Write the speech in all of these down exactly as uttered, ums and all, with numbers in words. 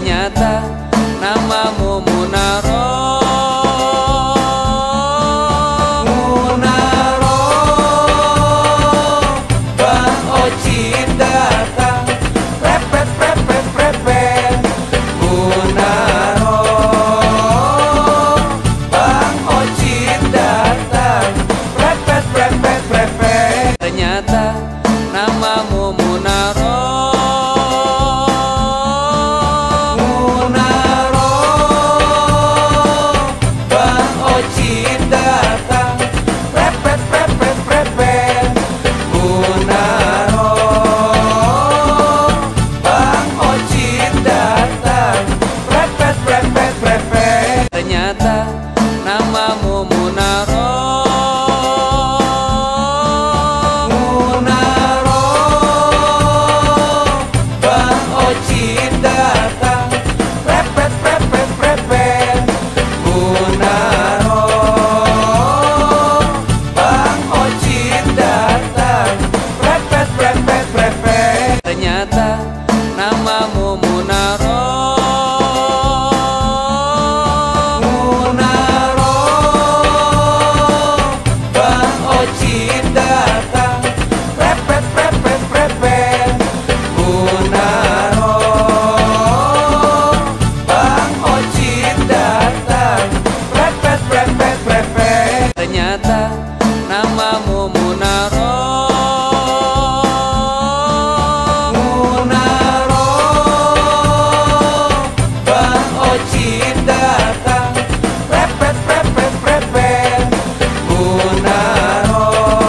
ternyata namamu Munaro. Munaro, Bang Ocit datang, repet repet repet. Munaro, Bang Ocit datang, repet repet repet. Ternyata namamu Munaro. Ternyata namamu Munaro. Munaro, Bang Ocit datang, repet repet repet. Munaro, Bang Ocit datang, repet repet repet. Ternyata namamu Munaro. Ternyata namamu Munaro. Munaro, Bang Ocit datang, repet repet repet. Munaro,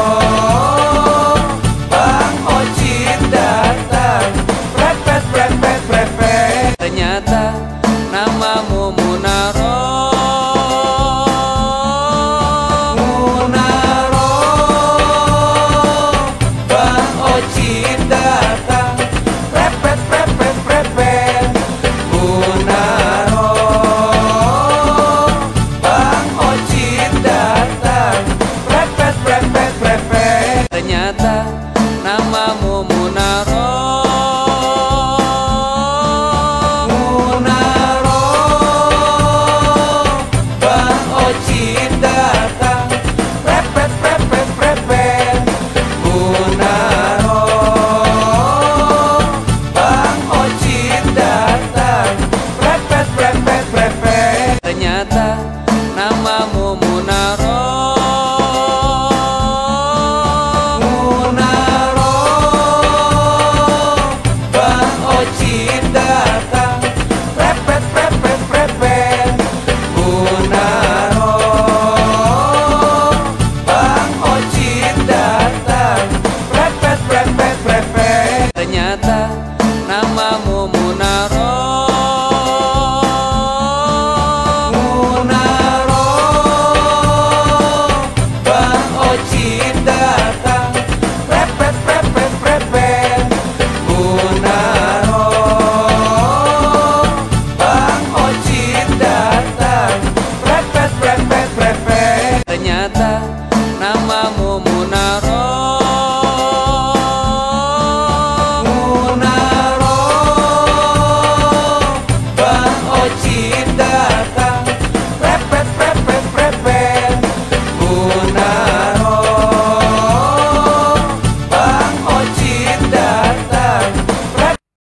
Bang Ocit datang, repet repet repet. Ternyata namamu Munaro. Ternyata namamu Munaro. Munaro, Bang Ocit datang, repet repet repet. Munaro, Bang Ocit datang, repet repet repet. Ternyata namamu Munaro. Ternyata namamu Munaro.